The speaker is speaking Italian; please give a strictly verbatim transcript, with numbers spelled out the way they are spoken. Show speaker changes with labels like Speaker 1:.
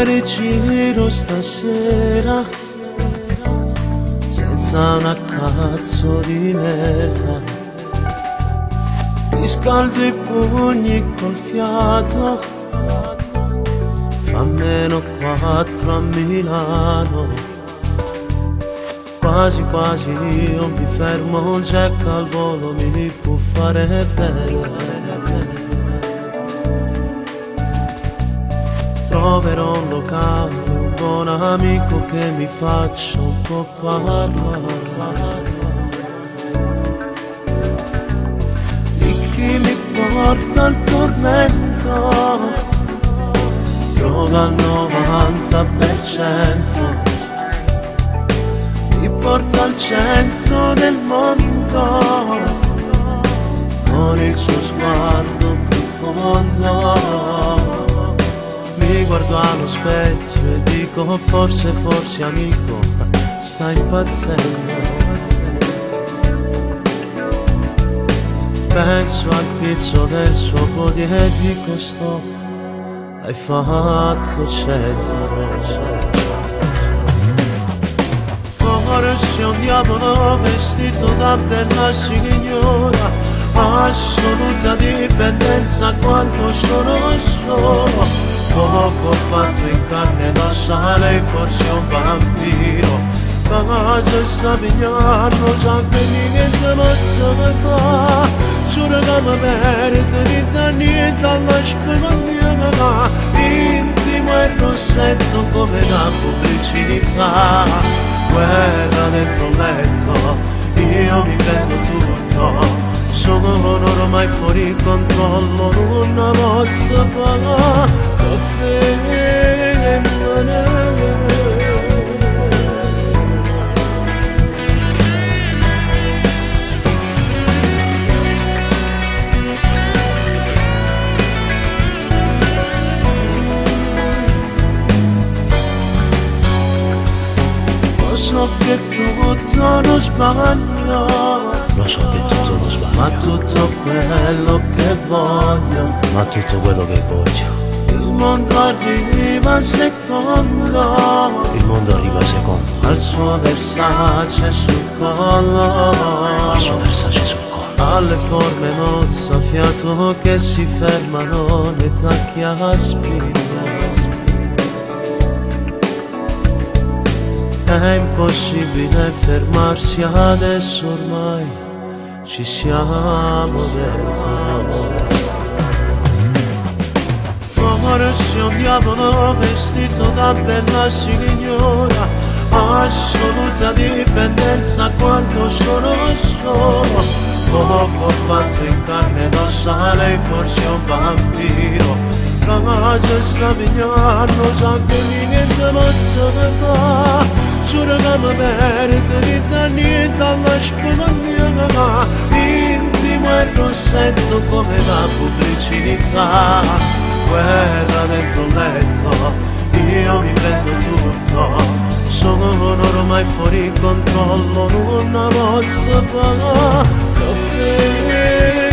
Speaker 1: per giro stasera senza una cazzo di meta, riscaldo i pugni col fiato, fa meno quattro a Milano, quasi quasi io mi fermo, un jack al volo mi può fare bene. Troverò un locale, un buon amico che mi faccia un po' parlare, di chi mi porta al tormento, droga al novanta per cento, mi porta al centro del mondo, con il suo sguardo profondo. Mi guardo allo specchio e dico forse, forse amico, stai impazzendo. Penso al pizzo del suo body e dico stop, hai fatto cento. Forse un diavolo vestito da bella signora, assoluta dipendenza quanto sono solo. Poco ho fatto in carne ed ossa, lei forse è un vampiro, casa sta pigliando, sa che niente non se ne fa, giuro che mi perde, di da niente alla spiegazione, intimo e rossetto come la pubblicità, guerra dentro un letto, io mi prendo tutto, sono ormai fuori controllo, non posso fare lo so che tutto non sbaglio,
Speaker 2: lo so che tutto non sbaglio,
Speaker 1: ma tutto quello che voglio,
Speaker 2: ma tutto quello che voglio.
Speaker 1: Il mondo arriva secondo,
Speaker 2: il mondo arriva secondo,
Speaker 1: al suo Versace sul collo,
Speaker 2: al suo Versace sul collo,
Speaker 1: alle forme mozzafiato che si fermano nei tacchi a spina. È impossibile fermarsi adesso, ormai ci siamo dentro. Forse un diavolo vestito da bella signora, assoluta dipendenza quando sono solo. Poco ho fatto in carne ed ossa, lei forse è un vampiro, casa sta pigliando, sa che niente non se ne fa, giuro che mi perde, di da niente alla spiegazione, intimo e rossetto come la pubblicità, guerra dentro un letto, io mi prendo tutto, sono ormai fuori controllo, non posso fare caffè.